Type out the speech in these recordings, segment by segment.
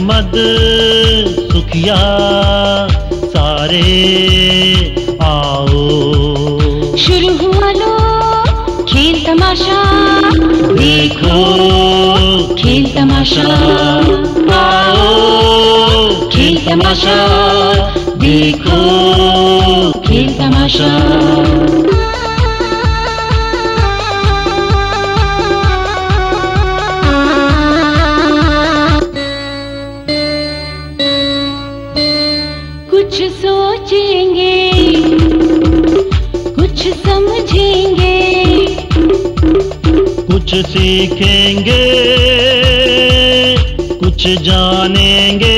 मद सुखिया सारे आओ। शुरू हुआ लो खेल तमाशा, देखो खेल तमाशा। आओ खेल तमाशा, देखो खेल तमाशा। कुछ सोचेंगे, कुछ समझेंगे, कुछ सीखेंगे, कुछ जानेंगे।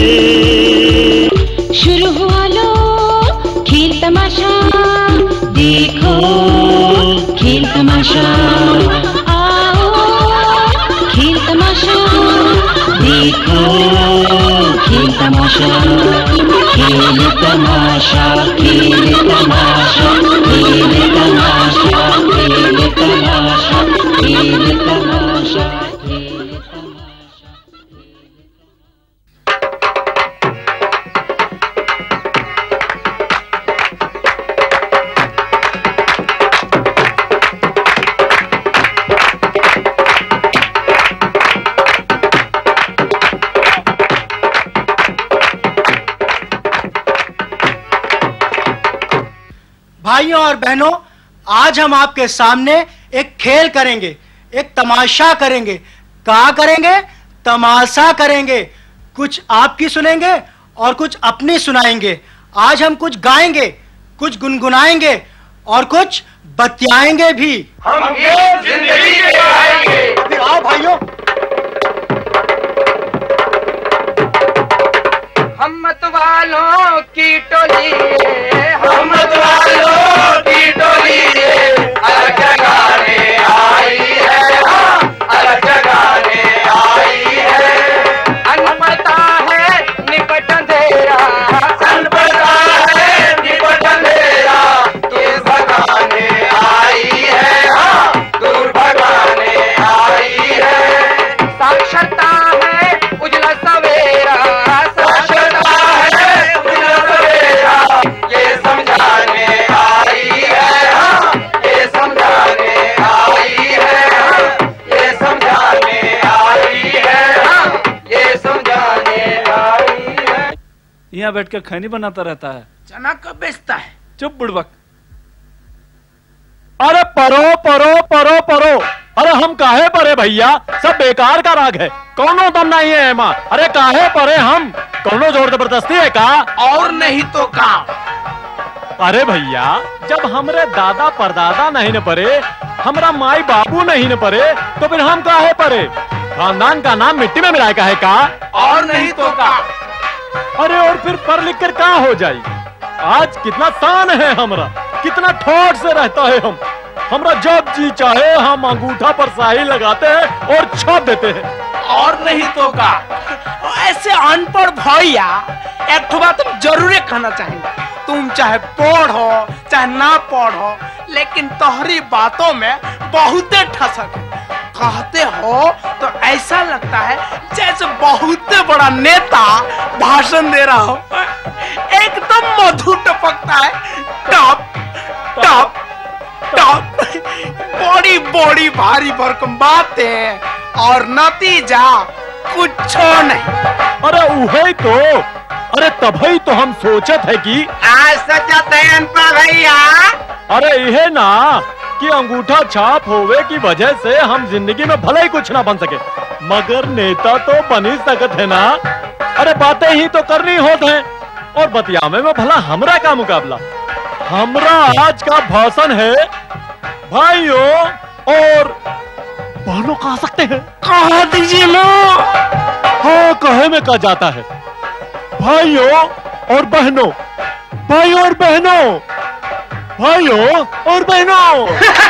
शुरू हुआ लो खेल तमाशा, देखो खेल तमाशा। आओ खेल तमाशा, देखो खेल तमाशा। खेल तमाशा, खेल तमाशा, खेल तमाशा, खेल तमाशा, खेल तमाशा, खेल तमाशा। भाइयों और बहनों, आज हम आपके सामने एक खेल करेंगे, एक तमाशा करेंगे। क्या करेंगे? तमाशा करेंगे। कुछ आपकी सुनेंगे और कुछ अपनी सुनाएंगे। आज हम कुछ गाएंगे, कुछ गुनगुनाएंगे और कुछ बतियाएंगे भी। हम ये जिंदगी के गाएंगे। फिर आओ भाइयों। हम मत वालों की टोली, हम मत वालों की टोली अलग जगाने आई है, अलग जगाने आई है। अनपढ़ता है निपट अंधेरा, अनपढ़ता है निपट अंधेरा, दूर भगाने आई है, दूर भगाने आई है। साक्षरता है उजला सवेरा, साक्षरता है उजला सवेरा, ये समझाने आई है, ये समझाने आई है, ये समझाने आई है, ये समझाने आई है। यहाँ बैठकर खैनी बनाता रहता है। चना कब बेचता है? चुप बुड़बक। अरे परो परो परो परो। अरे हम काहे परे भैया, सब बेकार का राग है, कौनो दम नहीं है माँ। अरे काहे परे हम, कौनो जोर जबरदस्ती है का? और नहीं तो का। अरे भैया, जब हमरे दादा परदादा नहीं न परे, हमरा माई बाबू नहीं न परे, तो फिर हम काहे परे? खानदान का नाम मिट्टी में मिलाए का है का? और नहीं तो का। अरे और फिर पढ़ लिख कर क्या हो जाए? आज कितना शान है हमरा, कितना ठोठ से रहता है हम। हमरा जब जी चाहे हम अंगूठा पर स्याही लगाते हैं और छाप देते हैं। और नहीं तो का। ऐसे अनपढ़ भैया एक ठो बात हम जरूर कहना चाहेंगे, तुम चाहे पढ़ो चाहे ना पढ़ो, लेकिन तोहरी बातों में बहुत ठसक है। कहते हो तो ऐसा लगता है जैसे बहुत बड़ा नेता भाषण दे रहा हो। एकदम मधुर टपकता है, टप टप टप। बड़ी बड़ी भारी भरकम बातें और नतीजा कुछ नहीं। अरे उहे तो, अरे तभी तो हम सोचत है कि आज सोचते हैं अनपढ़ भैया। अरे यह ना कि अंगूठा छाप होवे की वजह से हम जिंदगी में भले ही कुछ ना बन सके, मगर नेता तो बन ही सकत है ना। अरे बातें ही तो करनी होत है और बतियावे में भला हमरा का मुकाबला। हमरा आज का भाषण है भाइयों और बहनों, कह सकते हैं? कहा दीजिए लोग। हाँ, कहे में कहा जाता है भाइयों और बहनों, भाइयों और बहनों, भाइयों और बहनों।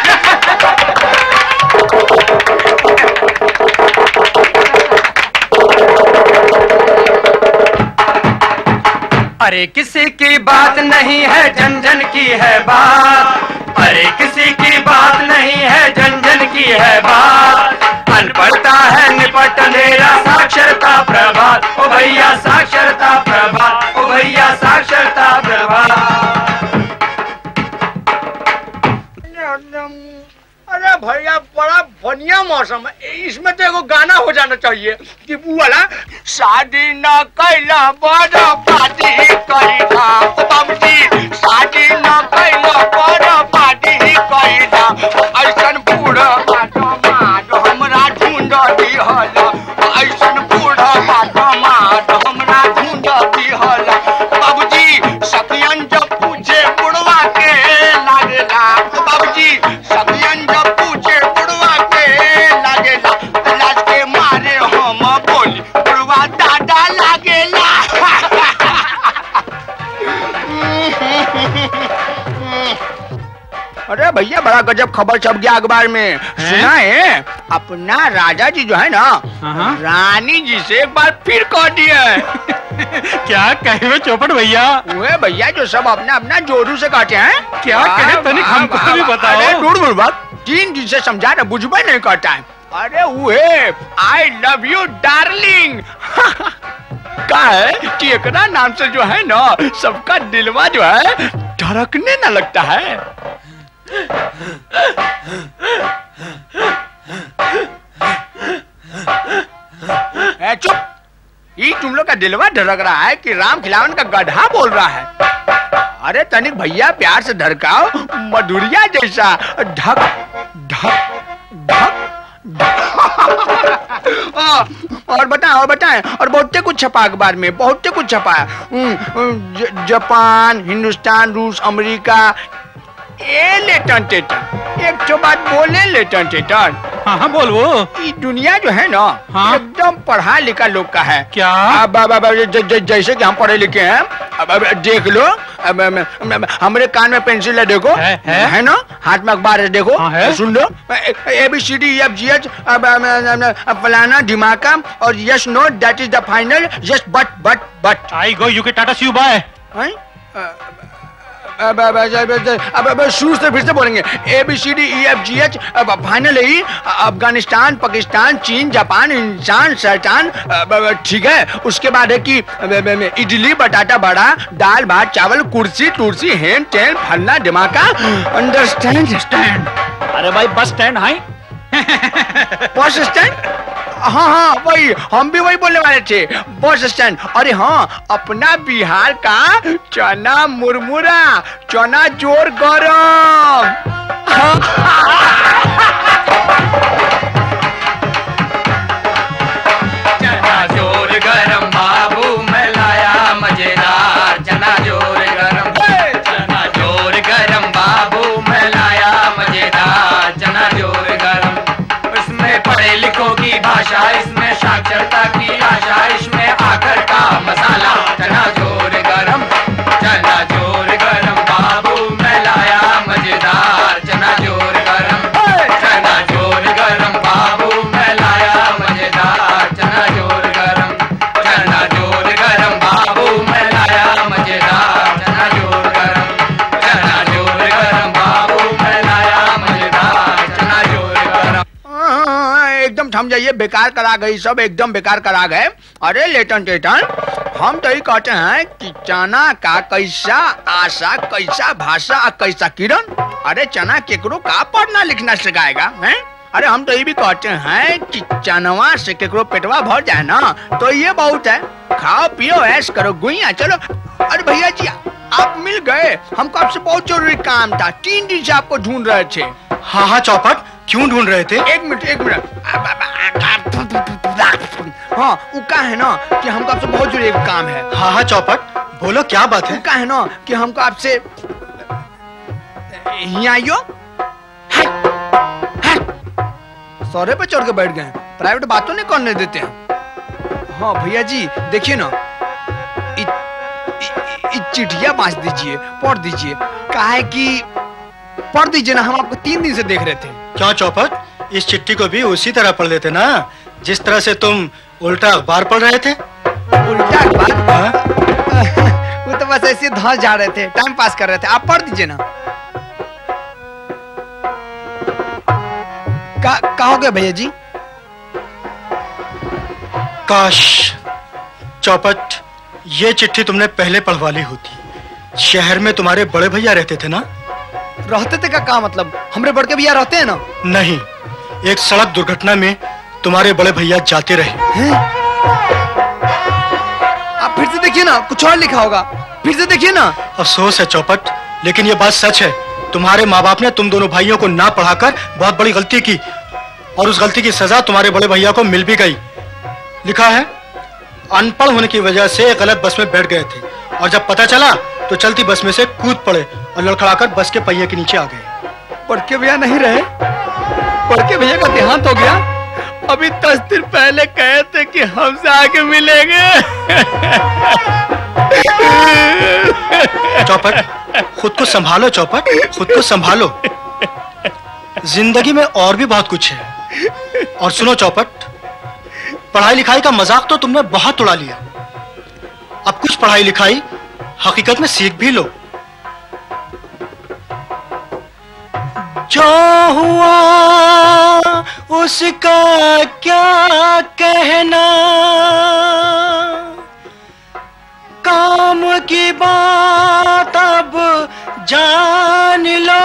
अरे किसी की बात नहीं है, जन जन की है बात। अरे किसी की बात नहीं है, जन जन की है बात। अनपढ़ता है निपट अंधेरा, साक्षरता प्रभात। ओ भाई गाना चाहिए कि वो वाला शादी न कैला बड़ा पार्टी कैला बाबूजी, शादी न कैला बड़ा पार्टी कैला ऐसन बूढ़ा माद हमरा ढूंढ दिहला, ऐसन बूढ़ा माद हमरा ढूंढ दिहला बाबूजी। सखियन जब पूछे बुढ़वा के लागेला बाबूजी, सखियन जब पूछे बुढ़वा के लागेला, लाज के मारे हम बोली बुढ़वा दादा लागेला। अरे भैया बड़ा गजब खबर छप गया अखबार में, सुना है? अपना राजा जी जो है ना रानी जी से एक बार फिर कह दिए। क्या कहे हुए चौपट भैया? वे भैया जो सब अपना अपना जोरू से काटे हैं। क्या कहे तनिक हमको भी बताओ। अरे दूर बात 3 दिन से समझा ना बुझबे नहीं करता है। अरे वे आई लव यू डार्लिंग का है कि एकरा नाम से जो है ना सबका दिलवा जो है धड़कने न लगता है। चुप, ये तुम लोग का दिलवा धड़क रहा है कि राम खिलावन का गधा बोल रहा है? अरे तनिक भैया प्यार से धड़काओ मधुरिया जैसा, ढक ढक ढक और बताएं और बहुते कुछ छपा अखबार में, बहुते कुछ छपा है। जापान, हिंदुस्तान, रूस, अमेरिका, ए लेटन टेटन एक तो बात बोले लेटन टेटन। हाँ बोल वो। ये दुनिया जो है ना एकदम पढ़ा लिखा लोग का है। क्या? जैसे कि हम पढ़े लिखे हैं। अब देख लो, हमारे कान में पेंसिल है, देखो है ना, हाथ में अखबार है, देखो सुन लो ABCDEFGH फलाना ढिमाका और yes no that is the final, yes but I go U K टाटा सी यू बाय। अब शुरू से फिर से बोलेंगे ABCDEFGH फाइनल है अफगानिस्तान, पाकिस्तान, चीन, जापान, इंसान, शैतान। ठीक है, उसके बाद है कि इडली, बटाटा बड़ा, दाल भात चावल, कुर्सी तुर्सी, हेन टेन फलना दिमाका। अंडरस्टैंड? अरे भाई बस स्टैंड है। Bus stand? हाँ वही, हम भी वही बोलने वाले थे, बस स्टैंड। अरे हाँ, अपना बिहार का चना मुरमुरा, चना जोर गरम। चना जोर गरम बाबू मैं लाया मजेदार, चना जोर गरम, चना जोर गरम बाबू मैं लाया मजेदार, चना जोर गरम। इसमें पढ़े लिखों की भाषा, इसमें साक्षरता की आशा, इसमें आकर का मसाला, चना जोर गरम, चना जोर गरम बाबू मैं लाया मजेदार, चना जोर गरम, चना जोर गरम बाबू मैं लाया मजेदार, चना जोर गरम, चना जोर गरम बाबू मैं लाया मजेदार, चना जोर गरम, चना जोर गरम बाबू मैं लाया मजेदार, चना जोर गरम। एकदम थम जाइए, बेकार करा गई, सब एकदम बेकार करा गए। अरे लेटन टेटन, हम तो ही कहते हैं कि चना का कैसा आशा, कैसा भाषा, कैसा किरण। अरे चना केकरो का पढ़ना लिखना सिखाएगा हैं? अरे हम तो ये भी कहते हैं कि चनवा से केकरो पेटवा भर जाए ना तो ये बहुत है। खाओ पियो ऐश करो गुइया चलो। अरे भैया जी आप मिल गए, हमको आपसे बहुत जरूरी काम था, 3 दिन से आपको ढूंढ रहे थे। हाँ चौपट, क्यों ढूंढ रहे थे? एक मिनट। हाँ वो का है ना कि हमको आपसे बहुत जरूरी एक काम है। हाँ चौपट, बोलो क्या बात है? वो का है ना कि हमको आपसे आइयो, सौरे पे चढ़ के बैठ गए, प्राइवेट बातों नहीं करने देते हैं। हाँ भैया जी देखिए ना, चिट्ठिया बांच दीजिए, पढ़ दीजिए, काहे कि पढ़ दीजिए ना, हम आपको 3 दिन से देख रहे थे। क्यों चौपट, इस चिट्ठी को भी उसी तरह पढ़ लेते ना जिस तरह से तुम उल्टा अखबार पढ़ रहे थे। उल्टा अखबार? वो तो बस ऐसे धंस जा रहे थे, टाइम पास कर रहे थे, आप पढ़ दीजिए ना। कहोगे भैया जी? काश चौपट, ये चिट्ठी तुमने पहले पढ़वा ली होती। शहर में तुम्हारे बड़े भैया रहते थे ना? रहते थे का मतलब? हमरे बड़के भैया रहते हैं ना? नहीं, एक सड़क दुर्घटना में तुम्हारे बड़े भैया जाते रहे। आप फिर से देखिए ना, कुछ और लिखा होगा, फिर से देखिए ना। अफसोस है चौपट, लेकिन ये बात सच है। तुम्हारे माँ बाप ने तुम दोनों भाइयों को ना पढ़ाकर बहुत बड़ी गलती की, और उस गलती की सजा तुम्हारे बड़े भैया को मिल भी गई। लिखा है, अनपढ़ होने की वजह से गलत बस में बैठ गए थे, और जब पता चला तो चलती बस में से कूद पड़े और लड़खड़ाकर बस के पहिए के नीचे आ गए। पढ़के भैया नहीं रहे, पढ़के भैया का देहांत हो गया। अभी 10 दिन पहले कहे थे कि हमसे आके मिलेंगे। चौपट, खुद को संभालो चौपट, खुद को संभालो। जिंदगी में और भी बहुत कुछ है। और सुनो चौपट, पढ़ाई लिखाई का मजाक तो तुमने बहुत उड़ा लिया। अब कुछ पढ़ाई लिखाई हकीकत में सीख भी लो। जो हुआ उसका क्या कहना, काम की बात अब जान लो,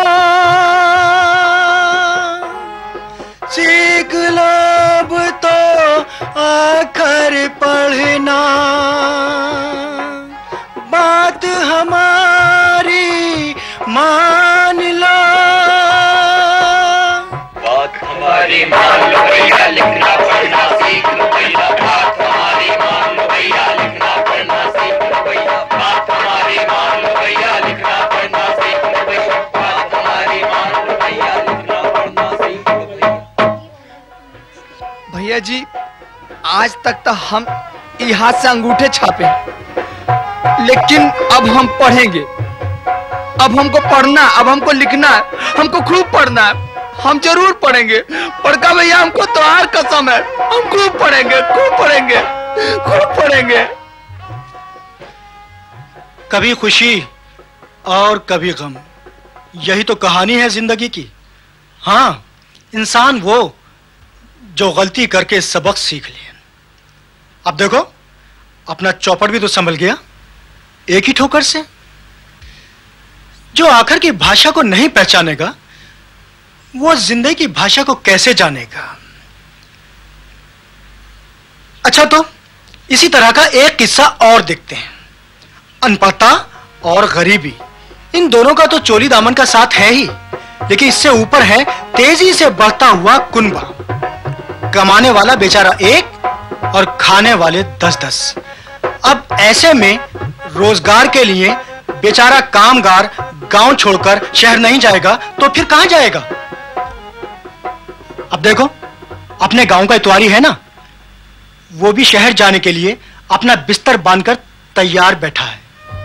सीख लो अब तो आकर पढ़ना, बात हमारी मान लो, बात हमारी मान लो भैया, लिखना पढ़ना सीख लो भैया, बात हमारी मान लो भैया, लिखना पढ़ना सीख लो भैया, बात हमारी मान लो भैया, लिखना पढ़ना सीख लो भैया, बात हमारी मान लो भैया, लिखना पढ़ना सीख लो भैया। भैया जी, आज तक तो हम यहाँ से अंगूठे छापे, लेकिन अब हम पढ़ेंगे। अब हमको पढ़ना, अब हमको लिखना है, हमको खूब पढ़ना है। हम जरूर पढ़ेंगे। पढ़का भैया, हमको तो हार कसम है, हम खूब पढ़ेंगे, खूब पढ़ेंगे, खूब पढ़ेंगे। कभी खुशी और कभी गम, यही तो कहानी है जिंदगी की। हाँ, इंसान वो जो गलती करके सबक सीख ले। अब देखो, अपना चौपट भी तो संभल गया एक ही ठोकर से। जो आखिर की भाषा को नहीं पहचानेगा, वो जिंदगी की भाषा को कैसे जानेगा। अच्छा, तो इसी तरह का एक किस्सा और देखते हैं। अनपढ़ता और गरीबी, इन दोनों का तो चोली दामन का साथ है ही, लेकिन इससे ऊपर है तेजी से बढ़ता हुआ कुनबा। कमाने वाला बेचारा एक और खाने वाले 10-10। अब ऐसे में रोजगार के लिए बेचारा कामगार गांव छोड़कर शहर नहीं जाएगा तो फिर कहां जाएगा। अब देखो, अपने गांव का इतवारी है ना, वो भी शहर जाने के लिए अपना बिस्तर बांधकर तैयार बैठा है।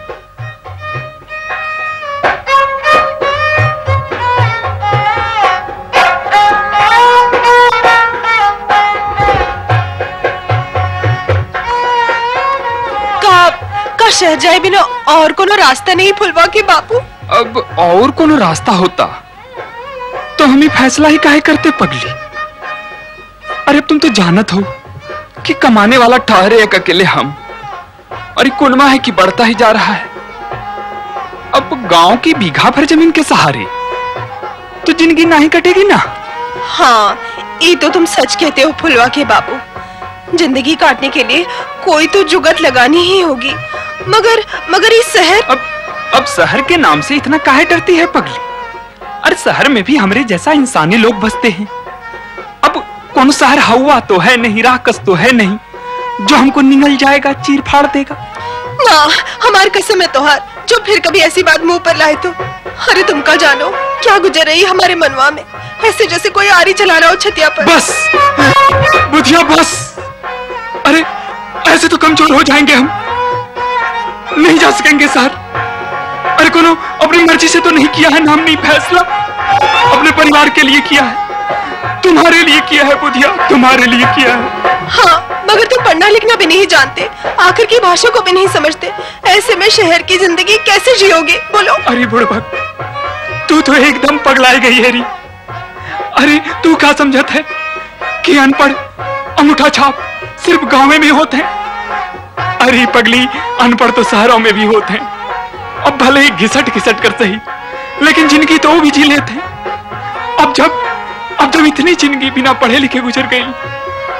का शहर जाए बिना और कोनो रास्ता नहीं फुलवा के बापू। अब और कोनो रास्ता होता तो हम ही फैसला ही काहे करते पगली। अरे तुम तो जानत हो कि कमाने वाला ठहरे एक अकेले हम, और कुनमा है कि बढ़ता ही जा रहा है। अब गांव की बीघा भर जमीन के सहारे तो जिंदगी नहीं कटेगी ना। हाँ, ये तो तुम सच कहते हो फुलवा के बापू। जिंदगी काटने के लिए कोई तो जुगत लगानी ही होगी। मगर इस शहर, अब शहर के नाम से इतना काहे डरती है पगली। अरे शहर में भी हमरे जैसा इंसानी लोग बसते हैं। अब कौन शहर हवा तो है नहीं, राकस तो है नहीं जो हमको निगल जाएगा, चीर फाड़ देगा। माँ, हमार कसम है तोहार, जो फिर कभी ऐसी बात मुंह पर लाए तो। अरे तुम का जानो क्या गुजर रही हमारे मनवा में, ऐसे जैसे कोई आरी चला रहा हो छतिया पर। बस बुधिया, बस। अरे ऐसे तो कमजोर हो जाएंगे हम, नहीं जा सकेंगे शहर। अरे कोनो अपनी मर्जी से तो नहीं किया है ना हमने फैसला, अपने परिवार के लिए किया है, तुम्हारे लिए किया है बुधिया, तुम्हारे लिए किया है। हाँ, मगर तुम पढ़ना लिखना भी नहीं जानते, आखिर की भाषा को भी नहीं समझते। ऐसे में शहर की जिंदगी कैसे जियोगे बोलो। अरे बुढ़बक, तू तो एकदम पगलाई गई है री। अरे तू क्या समझत है कि अनपढ़ अंगूठा छाप सिर्फ गांव में होते हैं। अरे पगली, अनपढ़ तो शहरों में भी होते हैं। अब भले ही घिसट घिसट कर सही, लेकिन जिंदगी तो वो भी जी लेते हैं। अब जब इतनी जिंदगी बिना पढ़े लिखे गुजर गई,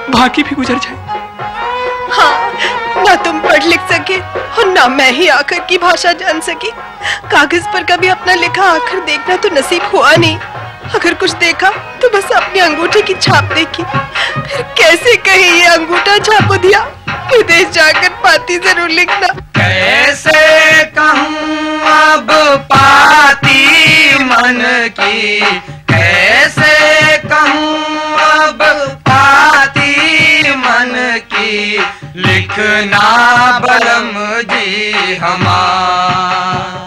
भाग्य भी गुजर जाए। हाँ, ना तुम पढ़ लिख सके और ना मैं ही आखिर की भाषा जान सकी। कागज पर कभी अपना लिखा आखिर देखना तो नसीब हुआ नहीं। अगर कुछ देखा तो बस अपनी अंगूठे की छाप देखी। फिर कैसे कहे ये अंगूठा छाप दिया, विदेश जाकर पाती जरूर लिखना। कैसे कहूँ अब पाती मन की, कैसे कहूँ अब पाती मन की, लिखना बलम जी हमार।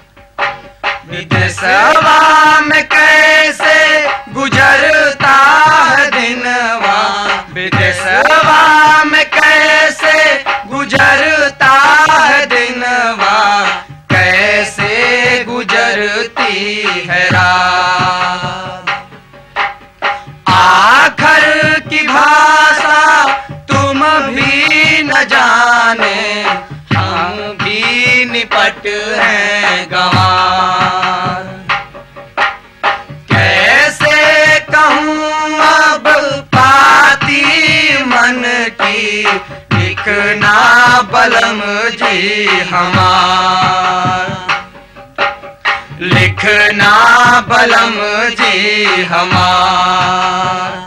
विदेशवा में कैसे गुजरता है दिनवा, विदेशवा में कैसे गुजरता है दिनवा, कैसे गुजरती है रात। आखर की भाषा तुम भी न जाने, हम भी निपट हैं गंवार। कैसे कहूँ अब पाती मन की, लिखना बलम जी हमार। लिखना बलम जी हमार।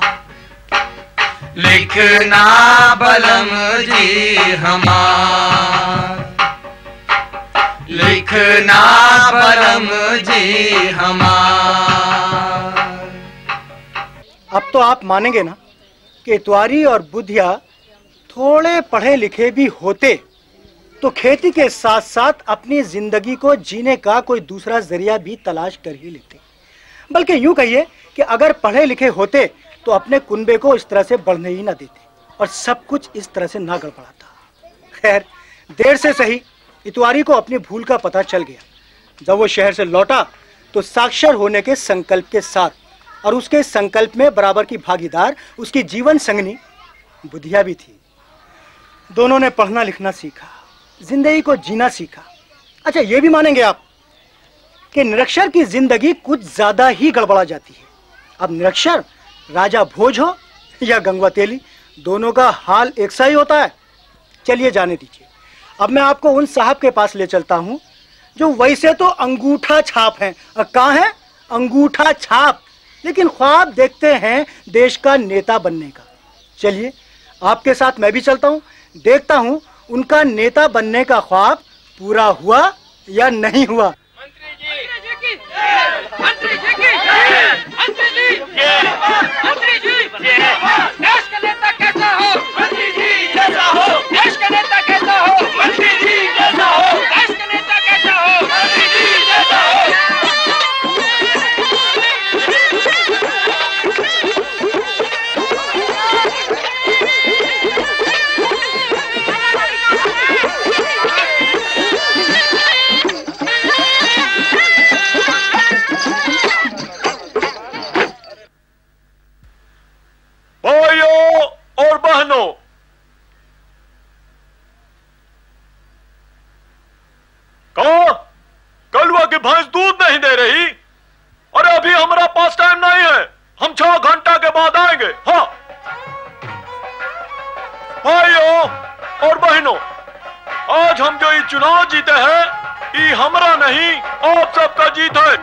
लिखना बलम जी हमार। लिखना बलम जी हमार। अब तो आप मानेंगे ना कि इतवारी और बुधिया थोड़े पढ़े लिखे भी होते तो खेती के साथ साथ अपनी जिंदगी को जीने का कोई दूसरा जरिया भी तलाश कर ही लेते। बल्कि यूं कहिए कि अगर पढ़े लिखे होते तो अपने कुनबे को इस तरह से बढ़ने ही ना देते और सब कुछ इस तरह से ना गड़बड़ाता। खैर, देर से सही इतवारी को अपनी भूल का पता चल गया। जब वो शहर से लौटा तो साक्षर होने के संकल्प के साथ, और उसके संकल्प में बराबर की भागीदार उसकी जीवन संगनी बुधिया भी थी। दोनों ने पढ़ना लिखना सीखा, जिंदगी को जीना सीखा। अच्छा, ये भी मानेंगे आप कि निरक्षर की जिंदगी कुछ ज्यादा ही गड़बड़ा जाती है। अब निरक्षर राजा भोज हो या गंगवा तेली, दोनों का हाल एक सा ही होता है। चलिए जाने दीजिए, अब मैं आपको उन साहब के पास ले चलता हूं जो वैसे तो अंगूठा छाप हैं। कहाँ है अंगूठा छाप, लेकिन ख्वाब देखते हैं देश का नेता बनने का। चलिए आपके साथ मैं भी चलता हूं, देखता हूं उनका नेता बनने का ख्वाब पूरा हुआ या नहीं हुआ। देश का नेता कैसा हो, मंत्री जी जैसा हो। देश का नेता कैसा हो, मंत्री जी जैसा हो। देश का नेता कैसा हो, मंत्री जी जैसा हो। भाइयों और बहनों, कहा कलवा की भैंस दूध नहीं दे रही? अरे अभी हमारा पास टाइम नहीं है, हम 6 घंटा के बाद आएंगे। हाँ भाइयों और बहनों, आज हम जो ये चुनाव जीते हैं, ये हमारा नहीं आप सबका जीत है।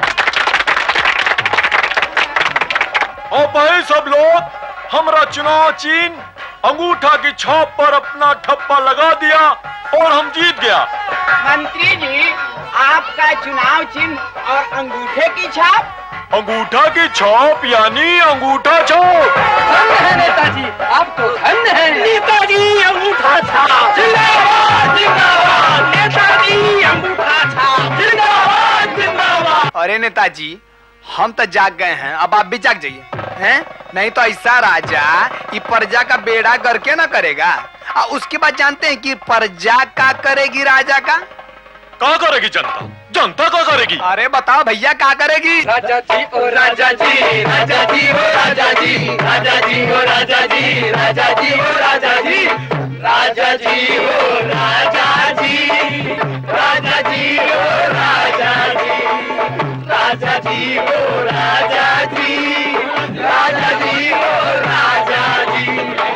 और भाई सब लोग हमारा चुनाव चिन्ह अंगूठा की छाप पर अपना ठप्पा लगा दिया और हम जीत गया। मंत्री जी, आपका चुनाव चिन्ह और अंगूठे की छाप? अंगूठा की छाप यानी अंगूठा छाप। धन्य है नेताजी, आप तो धन्य है। नेताजी अंगूठा छाप जिंदाबाद जिंदाबाद। नेताजी अंगूठा छाप जिंदाबाद जिंदाबाद। अरे नेताजी, हम तो जाग गए हैं, अब आप भी जाग जाइए हैं? नहीं तो ऐसा राजा ये प्रजा का बेड़ा करके ना करेगा। और उसके बाद जानते हैं कि प्रजा का करेगी राजा का? क्या करेगी जनता? जनता क्या करेगी? अरे बताओ भैया, क्या करेगी? राजा जी ओ राजा जी, राजा जी ओ राजा जी, राजा जी ओ राजा जी, राजा जी ओ राजा जी, राजा जी ओ राजा जी, राजा जी ओ राजा जी, राजा जी ओ राजा जी, राजा जी ओ राजा जी।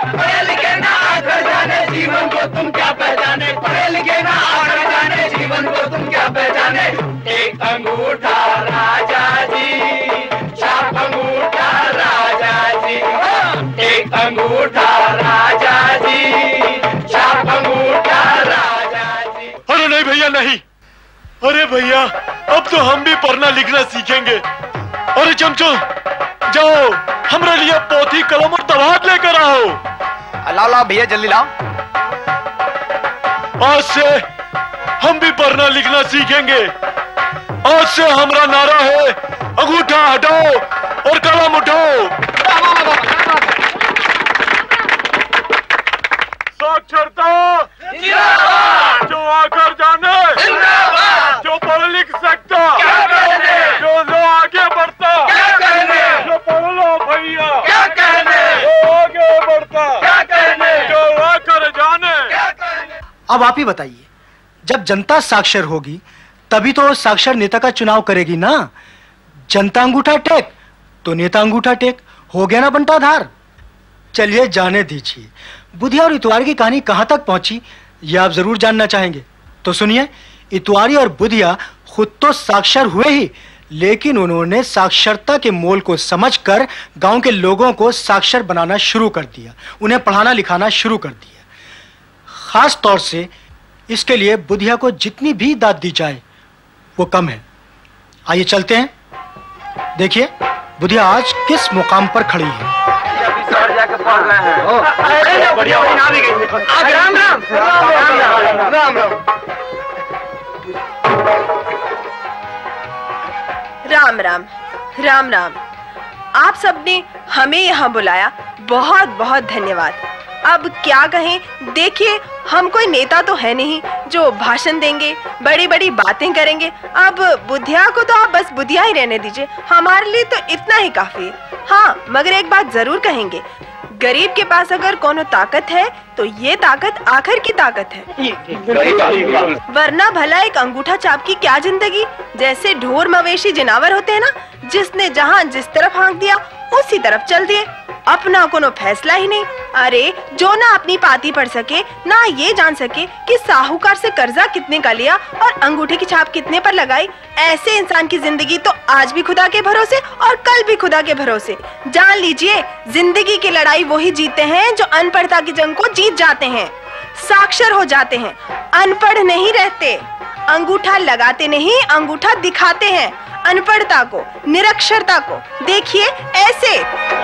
तुम क्या पहचाने, पढ़े लिखे ना आकर जाने, जीवन को तुम क्या पहचाने। एक अंगूठा राजा जी, छाप अंगूठा राजा जी, एक अंगूठा राजा जी, छाप अंगूठा राजा जी। अरे नहीं भैया नहीं, अरे भैया अब तो हम भी पढ़ना लिखना सीखेंगे। अरे चमचो जाओ हमारे लिए पोथी कलम और दवात लेकर आओ। लाओ लाओ भैया जल्दी लाओ। आज से हम भी पढ़ना लिखना सीखेंगे। आज से हमारा नारा है अंगूठा हटाओ और कलम उठाओ। साक्षरता जो आकर जाने, जो पढ़ लिख सकता, जो आगे बढ़ता, जो पढ़ लो भैया, जो आगे बढ़ता, जो आकर जाने। अब आप ही बताइए, जब जनता साक्षर होगी तभी तो साक्षर नेता का चुनाव करेगी ना। जनता अंगूठा टेक तो नेता अंगूठा टेक, हो गया ना बंटाधार। चलिए जाने दीजिए, बुधिया और इतवारी की कहानी कहां तक पहुंची यह आप जरूर जानना चाहेंगे तो सुनिए। इतवारी और बुधिया खुद तो साक्षर हुए ही, लेकिन उन्होंने साक्षरता के मोल को समझकर गांव के लोगों को साक्षर बनाना शुरू कर दिया, उन्हें पढ़ाना लिखाना शुरू कर दिया। खास तौर से इसके लिए बुधिया को जितनी भी दाद दी जाए वो कम है। आइए चलते हैं, देखिए बुधिया आज किस मुकाम पर खड़ी है। राम राम राम राम। आप सबने हमें यहाँ बुलाया, बहुत बहुत धन्यवाद। अब क्या कहें, देखिए हम कोई नेता तो है नहीं जो भाषण देंगे, बड़ी बड़ी बातें करेंगे। अब बुधिया को तो आप बस बुधिया ही रहने दीजिए, हमारे लिए तो इतना ही काफी है। हाँ, मगर एक बात जरूर कहेंगे, गरीब के पास अगर कोनो ताकत है तो ये ताकत आखिर की ताकत है, वरना भला एक अंगूठा छाप की क्या जिंदगी। जैसे ढोर मवेशी जिनावर होते हैं ना, जिसने जहाँ जिस तरफ हाँक दिया उसी तरफ चल दिए, अपना कोनो फैसला ही नहीं। अरे जो ना अपनी पाती पढ़ सके, ना ये जान सके कि साहूकार से कर्जा कितने का लिया और अंगूठे की छाप कितने पर लगाई, ऐसे इंसान की जिंदगी तो आज भी खुदा के भरोसे और कल भी खुदा के भरोसे। जान लीजिए, जिंदगी की लड़ाई वही जीतते हैं जो अनपढ़ता की जंग को जीत जाते हैं, साक्षर हो जाते हैं, अनपढ़ नहीं रहते। अंगूठा लगाते नहीं, अंगूठा दिखाते हैं अनपढ़ता को, निरक्षरता को। देखिए ऐसे।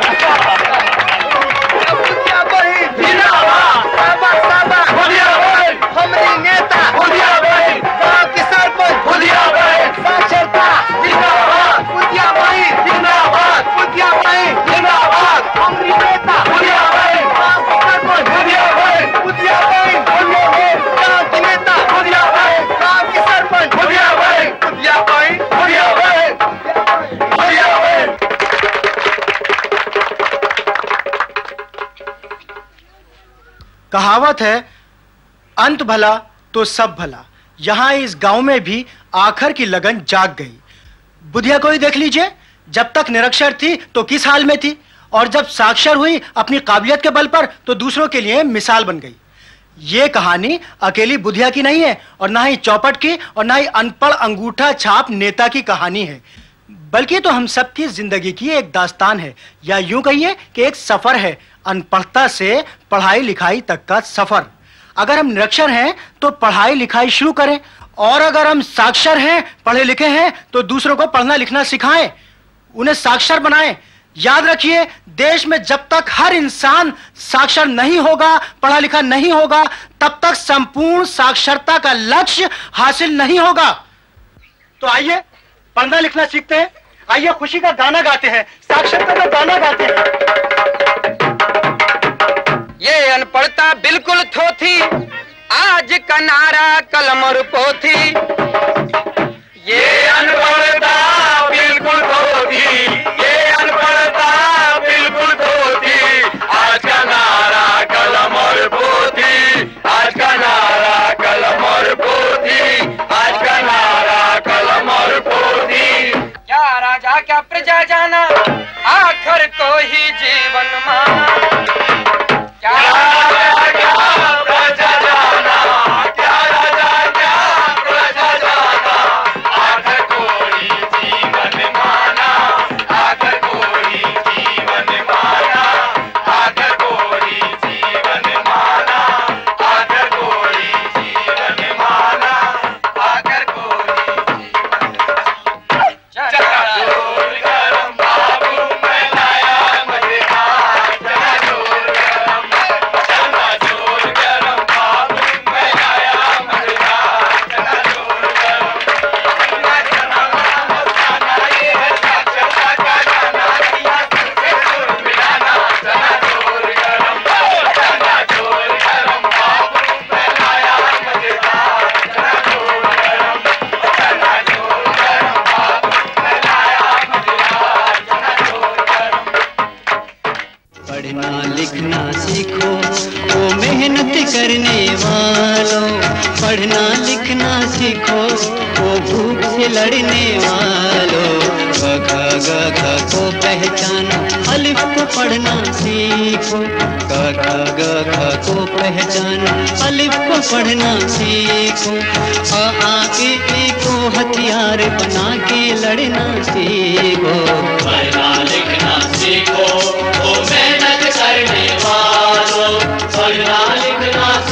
हमारी नेता गांव की सरपंच साक्षरता जिंदाबाद, बुधिया भाई जिंदाबाद, बुधिया भाई जिंदाबाद, हमारी नेता गांव की सरपंच बुधिया भाई गांव की नेता गांव की सरपंच बुधिया भाई। कहावत है, अंत भला तो सब भला। यहां इस गांव में भी आखिर की लगन जाग गई। बुधिया को ही देख लीजिए, जब तक निरक्षर थी तो किस हाल में थी, और जब साक्षर हुई अपनी काबिलियत के बल पर तो दूसरों के लिए मिसाल बन गई। ये कहानी अकेली बुधिया की नहीं है, और ना ही चौपट की, और ना ही अनपढ़ अंगूठा छाप नेता की कहानी है, बल्कि तो हम सबकी जिंदगी की एक दास्तान है, या यूं कहिए कि एक सफर है, अनपढ़ता से पढ़ाई लिखाई तक का सफर। अगर हम निरक्षर हैं तो पढ़ाई लिखाई शुरू करें, और अगर हम साक्षर हैं, पढ़े लिखे हैं, तो दूसरों को पढ़ना लिखना सिखाएं, उन्हें साक्षर बनाएं। याद रखिए, देश में जब तक हर इंसान साक्षर नहीं होगा, पढ़ा लिखा नहीं होगा, तब तक संपूर्ण साक्षरता का लक्ष्य हासिल नहीं होगा। तो आइए पढ़ना लिखना सीखते हैं, आइए खुशी का गाना गाते हैं, साक्षरता का गाना गाते हैं। ये अनपढ़ता बिल्कुल थोथी, आज का नारा कलम और पोथी। ये अनपढ़ता बिल्कुल थोथी, ये अनपढ़ता बिल्कुल थोथी, आज का नारा कलम और पोथी, आज का नारा कलम और पोथी, आज का नारा कलम और पोथी। क्या राजा क्या प्रजा जाना, आखिर को ही जीवन माना। क्या राजा क्या प्रजा जाना, पढ़ना लिखना सीखो ओ भूख से लड़ने वालों। ग ग को पहचानो, अलिफ को पढ़ना सीखो। ग ग को पहचानो, अलिफ को पढ़ना सीखो। आ ई को हथियार बना के लड़ना सीखो। पढ़ना लिखना सीखो ओ मेहनत करने वालों। पढ़ना लिखना